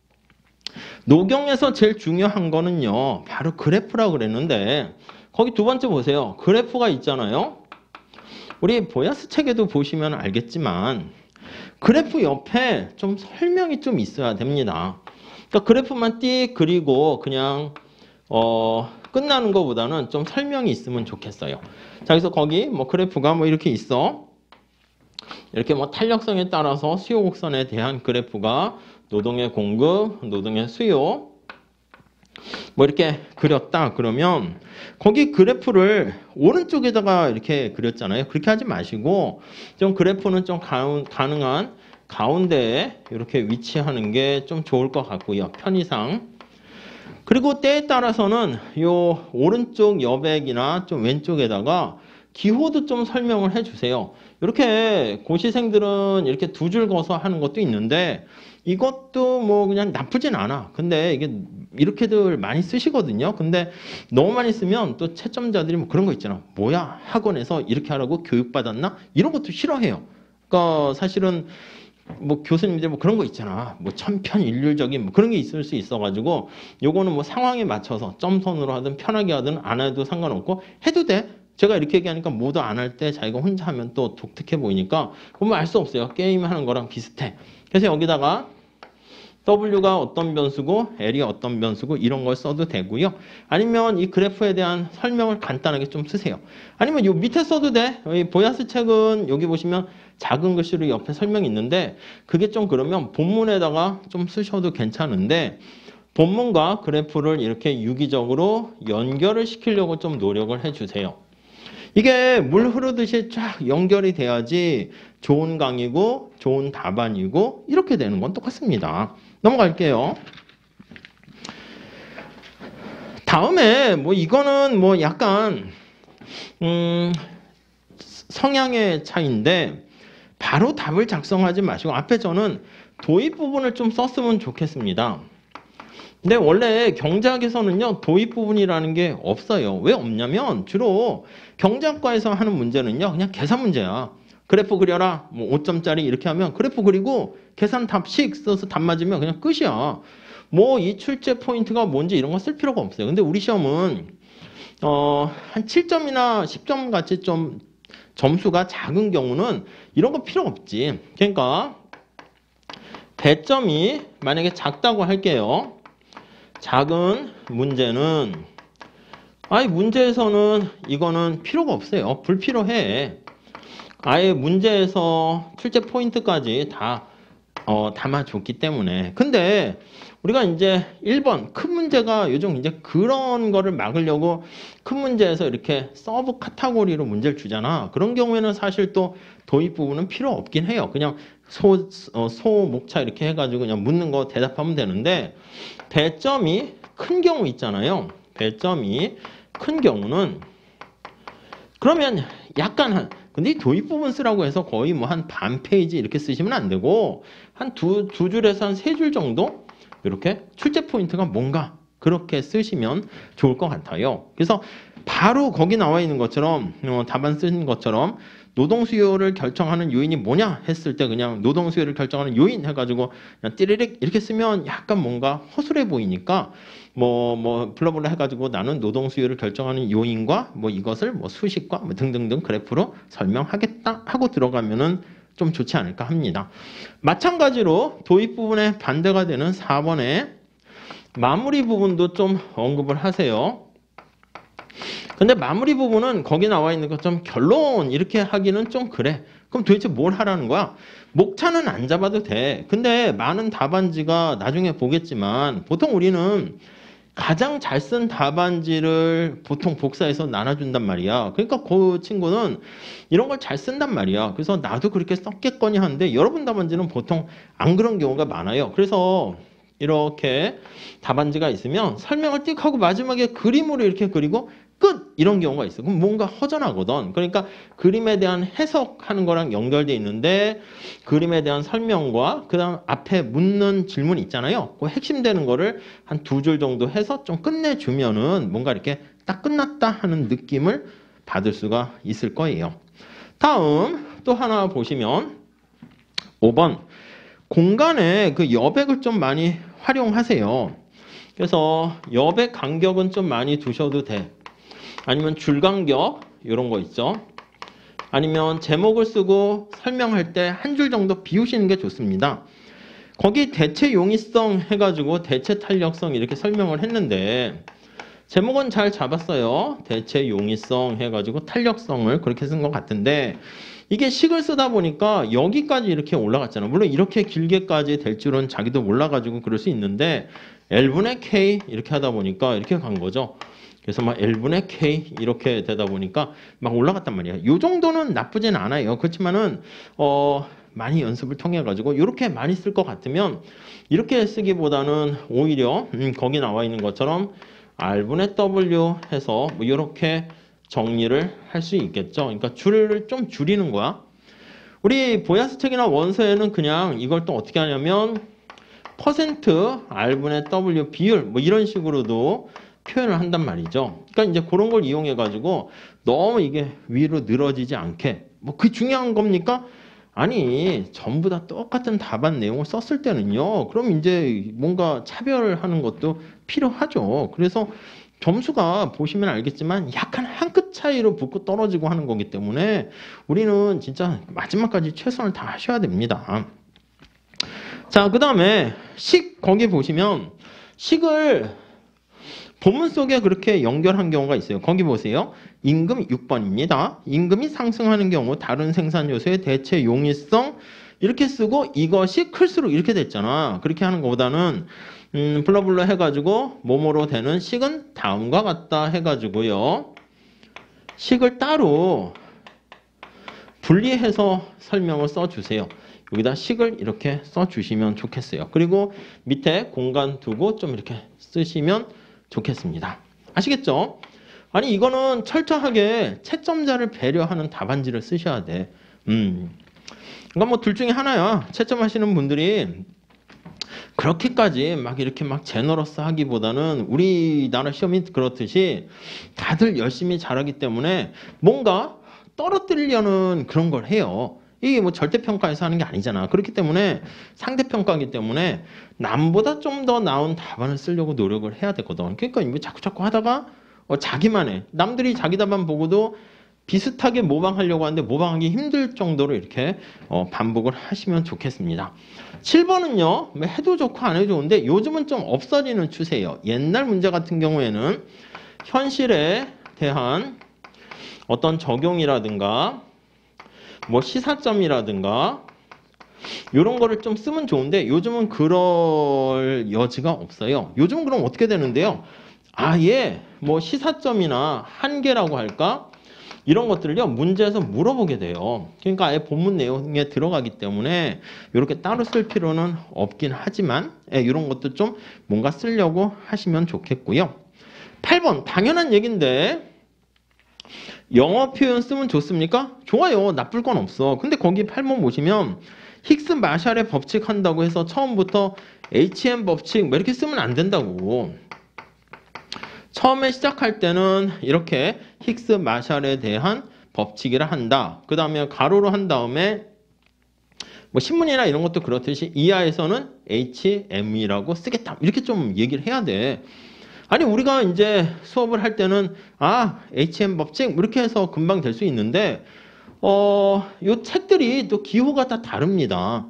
노경에서 제일 중요한 거는요. 바로 그래프라고 그랬는데 거기 두 번째 보세요. 그래프가 있잖아요. 우리 보야스 책에도 보시면 알겠지만 그래프 옆에 좀 설명이 좀 있어야 됩니다. 그러니까 그래프만 띡 그리고 그냥 끝나는 것보다는 좀 설명이 있으면 좋겠어요. 자, 그래서 거기 뭐 그래프가 뭐 이렇게 있어. 이렇게 뭐 탄력성에 따라서 수요 곡선에 대한 그래프가 노동의 공급, 노동의 수요 뭐 이렇게 그렸다 그러면 거기 그래프를 오른쪽에다가 이렇게 그렸잖아요. 그렇게 하지 마시고 좀 그래프는 좀 가능한 가운데에 이렇게 위치하는 게 좀 좋을 것 같고요. 편의상. 그리고 때에 따라서는 요 오른쪽 여백이나 좀 왼쪽에다가 기호도 좀 설명을 해주세요. 이렇게 고시생들은 이렇게 두 줄 거서 하는 것도 있는데 이것도 뭐 그냥 나쁘진 않아. 근데 이게 이렇게들 많이 쓰시거든요. 근데 너무 많이 쓰면 또 채점자들이 뭐 그런 거 있잖아. 뭐야? 학원에서 이렇게 하라고 교육받았나? 이런 것도 싫어해요. 그러니까 사실은 뭐 교수님들 뭐 그런 거 있잖아. 뭐 천편일률적인 뭐 그런 게 있을 수 있어가지고 요거는 뭐 상황에 맞춰서 점선으로 하든 편하게 하든 안 해도 상관없고 해도 돼. 제가 이렇게 얘기하니까 모두 안 할 때 자기가 혼자 하면 또 독특해 보이니까 보면 알 수 없어요. 게임 하는 거랑 비슷해. 그래서 여기다가 W가 어떤 변수고 L이 어떤 변수고 이런 걸 써도 되고요. 아니면 이 그래프에 대한 설명을 간단하게 좀 쓰세요. 아니면 요 밑에 써도 돼. 보야스 책은 여기 보시면 작은 글씨로 옆에 설명이 있는데 그게 좀 그러면 본문에다가 좀 쓰셔도 괜찮은데 본문과 그래프를 이렇게 유기적으로 연결을 시키려고 좀 노력을 해주세요. 이게 물 흐르듯이 쫙 연결이 돼야지 좋은 강의고 좋은 답안이고 이렇게 되는 건 똑같습니다. 넘어갈게요. 다음에 뭐 이거는 뭐 약간 성향의 차이인데 바로 답을 작성하지 마시고 앞에 저는 도입 부분을 좀 썼으면 좋겠습니다. 근데 원래 경제학에서는요 도입 부분이라는 게 없어요. 왜 없냐면 주로 경제학과에서 하는 문제는요 그냥 계산 문제야. 그래프 그려라 뭐 5점짜리 이렇게 하면 그래프 그리고 계산 답식 써서 답 맞으면 그냥 끝이야. 뭐 이 출제 포인트가 뭔지 이런 거 쓸 필요가 없어요. 근데 우리 시험은 한 7점이나 10점 같이 좀 점수가 작은 경우는 이런 거 필요 없지. 그러니까 배점이 만약에 작다고 할게요. 작은 문제는 아예 문제에서는 이거는 필요가 없어요. 불필요해. 아예 문제에서 출제 포인트까지 다 담아줬기 때문에. 근데 우리가 이제 1번 큰 문제가 요즘 이제 그런 거를 막으려고 큰 문제에서 이렇게 서브 카테고리로 문제를 주잖아. 그런 경우에는 사실 또 도입 부분은 필요 없긴 해요. 그냥 소목차 이렇게 해가지고 그냥 묻는 거 대답하면 되는데 배점이 큰 경우 있잖아요. 배점이 큰 경우는 그러면 약간 근데 이 도입 부분 쓰라고 해서 거의 뭐 한 반 페이지 이렇게 쓰시면 안 되고 한 두 줄에서 한 세 줄 정도 이렇게 출제 포인트가 뭔가 그렇게 쓰시면 좋을 것 같아요. 그래서 바로 거기 나와 있는 것처럼 답안 쓰는 것처럼 노동 수요를 결정하는 요인이 뭐냐 했을 때 그냥 노동 수요를 결정하는 요인 해가지고 그냥 띠리릭 이렇게 쓰면 약간 뭔가 허술해 보이니까 뭐 블러블러 해가지고 나는 노동 수요를 결정하는 요인과 뭐 이것을 뭐 수식과 뭐 등등등 그래프로 설명하겠다 하고 들어가면은 좀 좋지 않을까 합니다. 마찬가지로 도입 부분에 반대가 되는 4번에 마무리 부분도 좀 언급을 하세요. 근데 마무리 부분은 거기 나와 있는 것처럼 결론 이렇게 하기는 좀 그래. 그럼 도대체 뭘 하라는 거야? 목차는 안 잡아도 돼. 근데 많은 답안지가 나중에 보겠지만 보통 우리는 가장 잘 쓴 답안지를 보통 복사해서 나눠준단 말이야. 그러니까 그 친구는 이런 걸 잘 쓴단 말이야. 그래서 나도 그렇게 썼겠거니 하는데 여러분 답안지는 보통 안 그런 경우가 많아요. 그래서 이렇게 답안지가 있으면 설명을 띡 하고 마지막에 그림으로 이렇게 그리고 끝! 이런 경우가 있어. 그럼 뭔가 허전하거든. 그러니까 그림에 대한 해석하는 거랑 연결돼 있는데 그림에 대한 설명과 그 다음 앞에 묻는 질문 있잖아요. 그 핵심되는 거를 한 두 줄 정도 해서 좀 끝내주면은 뭔가 이렇게 딱 끝났다 하는 느낌을 받을 수가 있을 거예요. 다음 또 하나 보시면 5번 공간에 그 여백을 좀 많이 활용하세요. 그래서 여백 간격은 좀 많이 두셔도 돼. 아니면 줄 간격 이런 거 있죠. 아니면 제목을 쓰고 설명할 때 한 줄 정도 비우시는 게 좋습니다. 거기 대체 용이성 해가지고 대체 탄력성 이렇게 설명을 했는데 제목은 잘 잡았어요. 대체 용이성 해가지고 탄력성을 그렇게 쓴 것 같은데 이게 식을 쓰다 보니까 여기까지 이렇게 올라갔잖아. 물론 이렇게 길게까지 될 줄은 자기도 몰라가지고 그럴 수 있는데 L분의 K 이렇게 하다 보니까 이렇게 간 거죠. 그래서 막 L분의 K 이렇게 되다 보니까 막 올라갔단 말이야. 요 정도는 나쁘진 않아요. 그렇지만은 많이 연습을 통해 가지고 이렇게 많이 쓸 것 같으면 이렇게 쓰기보다는 오히려 거기 나와 있는 것처럼 R분의 W 해서 뭐 이렇게 정리를 할 수 있겠죠. 그러니까 줄을 좀 줄이는 거야. 우리 보야스 책이나 원서에는 그냥 이걸 또 어떻게 하냐면 퍼센트 R분의 W 비율 뭐 이런 식으로도 표현을 한단 말이죠. 그러니까 이제 그런 걸 이용해 가지고 너무 이게 위로 늘어지지 않게 뭐 그게 중요한 겁니까? 아니 전부 다 똑같은 답안 내용을 썼을 때는요. 그럼 이제 뭔가 차별하는 것도 필요하죠. 그래서 점수가 보시면 알겠지만 약간 한 끗 차이로 붙고 떨어지고 하는 거기 때문에 우리는 진짜 마지막까지 최선을 다하셔야 됩니다. 자, 그 다음에 식 거기 보시면 식을 본문 속에 그렇게 연결한 경우가 있어요. 거기 보세요. 임금 6번입니다. 임금이 상승하는 경우 다른 생산 요소의 대체 용이성 이렇게 쓰고 이것이 클수록 이렇게 됐잖아. 그렇게 하는 것보다는 블러블러 해가지고 뭐뭐로 되는 식은 다음과 같다 해가지고요. 식을 따로 분리해서 설명을 써주세요. 여기다 식을 이렇게 써주시면 좋겠어요. 그리고 밑에 공간 두고 좀 이렇게 쓰시면 좋겠습니다. 아시겠죠? 아니 이거는 철저하게 채점자를 배려하는 답안지를 쓰셔야 돼. 그러니까 뭐 둘 중에 하나야. 채점하시는 분들이 그렇게까지 막 이렇게 막 제너러스 하기보다는 우리나라 시험이 그렇듯이 다들 열심히 잘하기 때문에 뭔가 떨어뜨리려는 그런 걸 해요. 이게 뭐 절대평가에서 하는 게 아니잖아. 그렇기 때문에 상대평가이기 때문에 남보다 좀 더 나은 답안을 쓰려고 노력을 해야 되거든. 그러니까 이거 자꾸 하다가 자기만의 남들이 자기 답안 보고도 비슷하게 모방하려고 하는데 모방하기 힘들 정도로 이렇게 반복을 하시면 좋겠습니다. 7번은요. 해도 좋고 안 해도 좋은데 요즘은 좀 없어지는 추세예요. 옛날 문제 같은 경우에는 현실에 대한 어떤 적용이라든가 뭐 시사점이라든가 이런 거를 좀 쓰면 좋은데 요즘은 그럴 여지가 없어요. 요즘은 그럼 어떻게 되는데요? 아예 뭐 시사점이나 한계라고 할까? 이런 것들을요 문제에서 물어보게 돼요. 그러니까 아예 본문 내용에 들어가기 때문에 이렇게 따로 쓸 필요는 없긴 하지만 이런 것도 좀 뭔가 쓰려고 하시면 좋겠고요. 8번 당연한 얘기인데 영어 표현 쓰면 좋습니까? 좋아요. 나쁠 건 없어. 근데 거기 8번 보시면 힉스 마샬의 법칙 한다고 해서 처음부터 HM 법칙 뭐 이렇게 쓰면 안 된다고. 처음에 시작할 때는 이렇게 힉스 마샬에 대한 법칙이라 한다. 그 다음에 가로로 한 다음에 뭐 신문이나 이런 것도 그렇듯이 이하에서는 HM이라고 쓰겠다. 이렇게 좀 얘기를 해야 돼. 아니 우리가 이제 수업을 할 때는 HM 법칙 이렇게 해서 금방 될 수 있는데 요 책들이 또 기호가 다 다릅니다.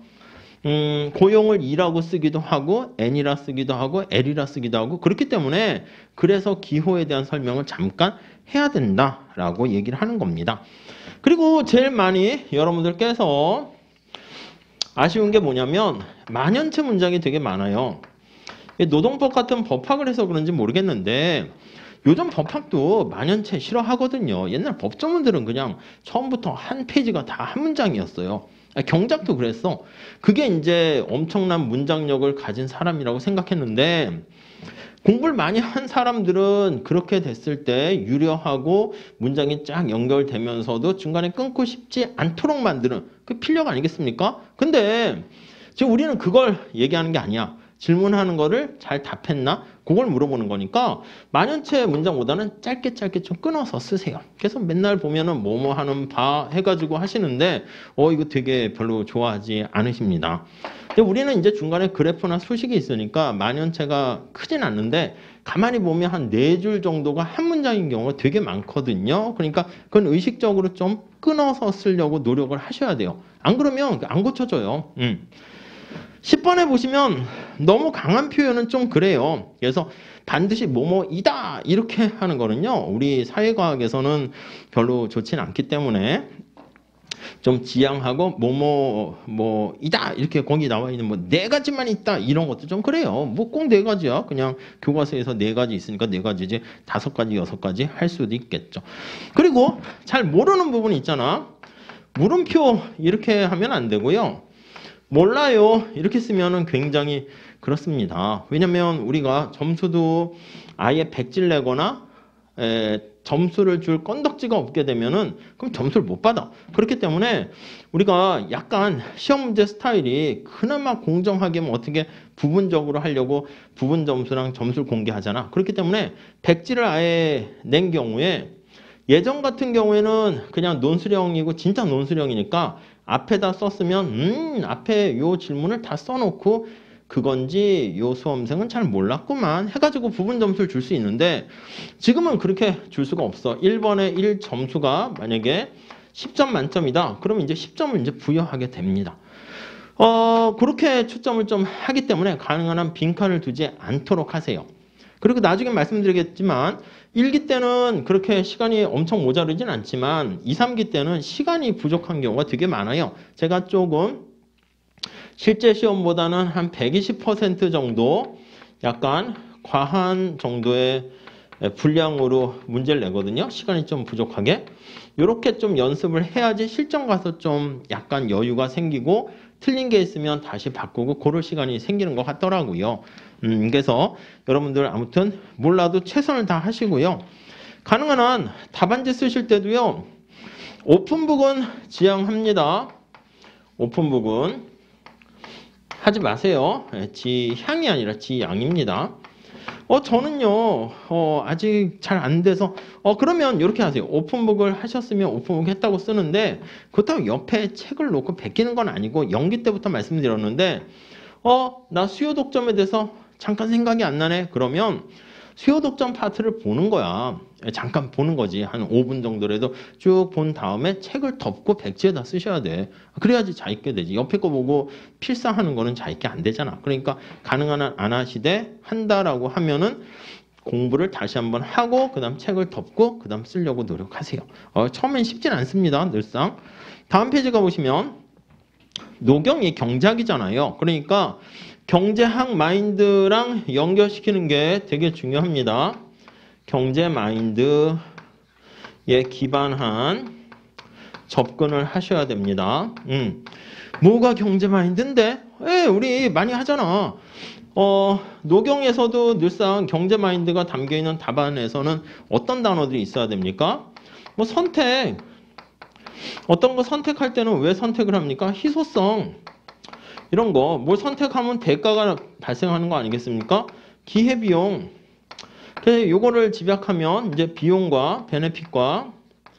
고용을 E라고 쓰기도 하고 N이라 쓰기도 하고 L이라 쓰기도 하고 그렇기 때문에 그래서 기호에 대한 설명을 잠깐 해야 된다라고 얘기를 하는 겁니다. 그리고 제일 많이 여러분들께서 아쉬운 게 뭐냐면 만연체 문장이 되게 많아요. 노동법 같은 법학을 해서 그런지 모르겠는데 요즘 법학도 만연체 싫어하거든요. 옛날 법조문들은 그냥 처음부터 한 페이지가 다 한 문장이었어요. 경작도 그랬어. 그게 이제 엄청난 문장력을 가진 사람이라고 생각했는데 공부를 많이 한 사람들은 그렇게 됐을 때 유려하고 문장이 쫙 연결되면서도 중간에 끊고 싶지 않도록 만드는 그 필력 아니겠습니까? 근데 지금 우리는 그걸 얘기하는 게 아니야. 질문하는 거를 잘 답했나? 그걸 물어보는 거니까 만연체 문장보다는 짧게 좀 끊어서 쓰세요. 그래서 맨날 보면은 뭐뭐 하는 바 해가지고 하시는데 이거 되게 별로 좋아하지 않으십니다. 근데 우리는 이제 중간에 그래프나 수식이 있으니까 만연체가 크진 않는데 가만히 보면 한 4줄 정도가 한 문장인 경우가 되게 많거든요. 그러니까 그건 의식적으로 좀 끊어서 쓰려고 노력을 하셔야 돼요. 안 그러면 안 고쳐져요. 10번에 보시면 너무 강한 표현은 좀 그래요. 그래서 반드시 뭐뭐이다 이렇게 하는 거는요. 우리 사회과학에서는 별로 좋지는 않기 때문에 좀 지양하고 뭐뭐이다 이렇게 거기 나와 있는 뭐 네 가지만 있다 이런 것도 좀 그래요. 뭐 꼭 네 가지야. 그냥 교과서에서 네 가지 있으니까 네 가지지 5가지 6가지 할 수도 있겠죠. 그리고 잘 모르는 부분이 있잖아. 물음표 이렇게 하면 안 되고요. 몰라요 이렇게 쓰면은 굉장히 그렇습니다. 왜냐면 우리가 점수도 아예 백질 내거나 점수를 줄 건덕지가 없게 되면은 그럼 점수를 못 받아. 그렇기 때문에 우리가 약간 시험 문제 스타일이 그나마 공정하게 어떻게 부분적으로 하려고 부분 점수랑 점수를 공개하잖아. 그렇기 때문에 백지를 아예 낸 경우에 예전 같은 경우에는 그냥 논술형이고 진짜 논술형이니까 앞에다 썼으면 앞에 요 질문을 다 써놓고 그건지 요 수험생은 잘 몰랐구만 해가지고 부분 점수를 줄 수 있는데 지금은 그렇게 줄 수가 없어. 1번에 1 점수가 만약에 10점 만점이다. 그러면 이제 10점을 이제 부여하게 됩니다. 그렇게 초점을 좀 하기 때문에 가능한 한 빈칸을 두지 않도록 하세요. 그리고 나중에 말씀드리겠지만 1기 때는 그렇게 시간이 엄청 모자르진 않지만 2, 3기 때는 시간이 부족한 경우가 되게 많아요. 제가 조금 실제 시험보다는 한 120% 정도 약간 과한 정도의 분량으로 문제를 내거든요. 시간이 좀 부족하게. 이렇게 좀 연습을 해야지 실전 가서 좀 약간 여유가 생기고 틀린 게 있으면 다시 바꾸고 그럴 시간이 생기는 것 같더라고요. 그래서 여러분들 아무튼 몰라도 최선을 다 하시고요. 가능한 한 답안지 쓰실 때도요. 오픈북은 지양합니다. 오픈북은 하지 마세요. 지향이 아니라 지양입니다. 저는요, 아직 잘 안 돼서, 그러면 이렇게 하세요. 오픈북을 하셨으면 오픈북 했다고 쓰는데, 그렇다고 옆에 책을 놓고 베끼는 건 아니고, 연기 때부터 말씀드렸는데, 나 수요 독점에 대해서 잠깐 생각이 안 나네. 그러면 수요 독점 파트를 보는 거야. 잠깐 보는 거지. 한 5분 정도라도 쭉 본 다음에 책을 덮고 백지에다 쓰셔야 돼. 그래야지 잘 읽게 되지. 옆에 거 보고 필사하는 거는 잘 읽게 안 되잖아. 그러니까 가능한 한 안 하시되 한다라고 하면은 공부를 다시 한번 하고 그 다음 책을 덮고 그 다음 쓰려고 노력하세요. 처음엔 쉽진 않습니다. 늘상. 다음 페이지 가보시면 노경이 경제학이잖아요. 그러니까 경제학 마인드랑 연결시키는 게 되게 중요합니다. 경제 마인드에 기반한 접근을 하셔야 됩니다. 뭐가 경제 마인드인데? 우리 많이 하잖아. 노경에서도 늘상 경제 마인드가 담겨있는 답안에서는 어떤 단어들이 있어야 됩니까? 뭐 선택. 어떤 거 선택할 때는 왜 선택을 합니까? 희소성. 이런 거, 뭘 선택하면 대가가 발생하는 거 아니겠습니까? 기회비용. 그래서 요거를 집약하면 이제 비용과 베네핏과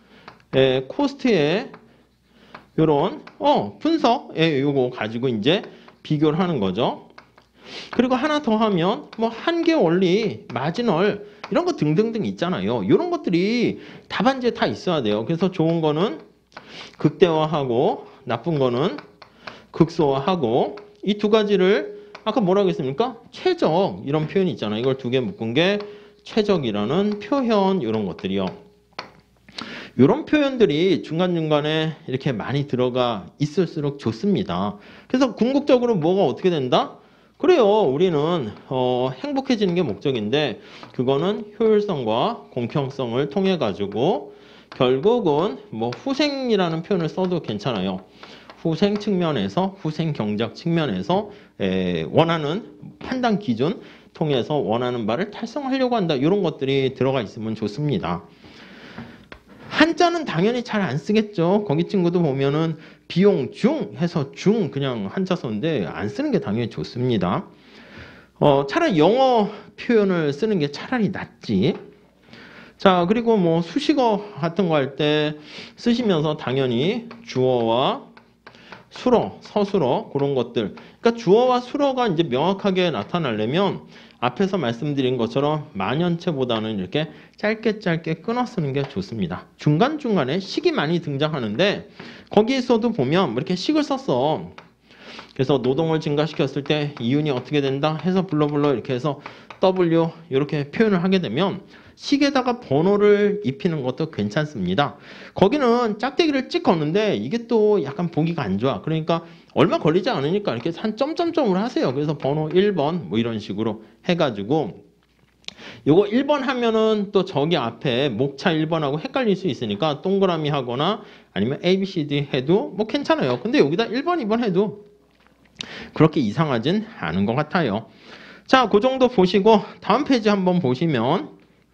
코스트의 요런 분석, 요거 가지고 이제 비교를 하는 거죠. 그리고 하나 더 하면 뭐 한계 원리, 마지널 이런 거 등등등 있잖아요. 이런 것들이 답안지에 다 있어야 돼요. 그래서 좋은 거는 극대화하고 나쁜 거는 극소화하고 이 두 가지를 아까 뭐라고 했습니까? 최적 이런 표현이 있잖아요. 이걸 두 개 묶은 게 최적이라는 표현 이런 것들이요. 이런 표현들이 중간중간에 이렇게 많이 들어가 있을수록 좋습니다. 그래서 궁극적으로 뭐가 어떻게 된다? 그래요. 우리는 행복해지는 게 목적인데 그거는 효율성과 공평성을 통해 가지고 결국은 뭐 후생이라는 표현을 써도 괜찮아요. 후생 측면에서 후생 경제학 측면에서 원하는 판단 기준 통해서 원하는 바를 달성하려고 한다. 이런 것들이 들어가 있으면 좋습니다. 한자는 당연히 잘 안 쓰겠죠. 거기 친구도 보면은 비용 중 해서 중 그냥 한자 썼는데 안 쓰는 게 당연히 좋습니다. 차라리 영어 표현을 쓰는 게 차라리 낫지. 자, 그리고 뭐 수식어 같은 거 할 때 쓰시면서 당연히 주어와 수어, 서술어 그런 것들. 그러니까 주어와 수어가 이제 명확하게 나타나려면 앞에서 말씀드린 것처럼 만연체보다는 이렇게 짧게 끊어 쓰는 게 좋습니다. 중간중간에 식이 많이 등장하는데 거기에서도 보면 이렇게 식을 썼어. 그래서 노동을 증가시켰을 때 이윤이 어떻게 된다 해서 블러블러 이렇게 해서 W 이렇게 표현을 하게 되면 식에다가 번호를 입히는 것도 괜찮습니다. 거기는 짝대기를 찍 걷는데 이게 또 약간 보기가 안 좋아. 그러니까 얼마 걸리지 않으니까 이렇게 한 점점점으로 하세요. 그래서 번호 1번 뭐 이런 식으로 해가지고 요거 1번 하면은 또 저기 앞에 목차 1번하고 헷갈릴 수 있으니까 동그라미 하거나 아니면 ABCD 해도 뭐 괜찮아요. 근데 여기다 1번, 2번 해도 그렇게 이상하진 않은 것 같아요. 자, 그 정도 보시고 다음 페이지 한번 보시면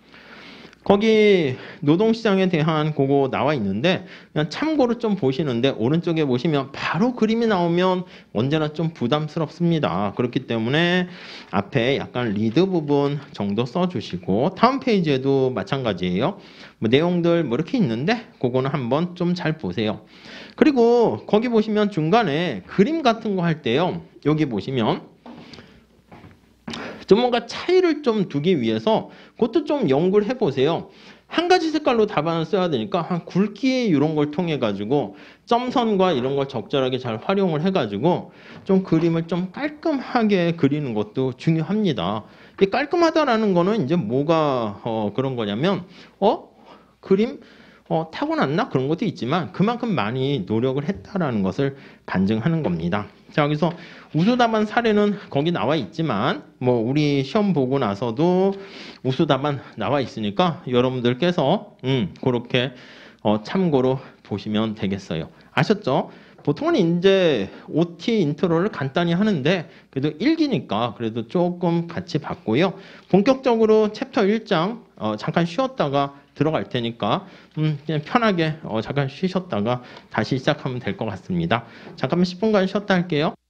거기 노동시장에 대한 그거 나와 있는데 그냥 참고로 좀 보시는데 오른쪽에 보시면 바로 그림이 나오면 언제나 좀 부담스럽습니다. 그렇기 때문에 앞에 약간 리드 부분 정도 써주시고 다음 페이지에도 마찬가지예요. 뭐 내용들 뭐 이렇게 있는데 그거는 한번 좀 잘 보세요. 그리고 거기 보시면 중간에 그림 같은 거 할 때요. 여기 보시면 좀 뭔가 차이를 좀 두기 위해서 그것도 좀 연구를 해보세요. 한 가지 색깔로 답안을 써야 되니까 한 굵기 이런 걸 통해 가지고 점선과 이런 걸 적절하게 잘 활용을 해가지고 좀 그림을 좀 깔끔하게 그리는 것도 중요합니다. 이 깔끔하다라는 거는 이제 뭐가 그런 거냐면 그림 타고났나? 그런 것도 있지만 그만큼 많이 노력을 했다라는 것을 반증하는 겁니다. 자, 여기서 우수답안 사례는 거기 나와 있지만 뭐 우리 시험 보고 나서도 우수답안 나와 있으니까 여러분들께서 그렇게 참고로 보시면 되겠어요. 아셨죠? 보통은 이제 OT 인트로를 간단히 하는데 그래도 1기니까 그래도 조금 같이 봤고요. 본격적으로 챕터 1장 잠깐 쉬었다가 들어갈 테니까 그냥 편하게 잠깐 쉬셨다가 다시 시작하면 될 것 같습니다. 잠깐만 10분간 쉬었다 할게요.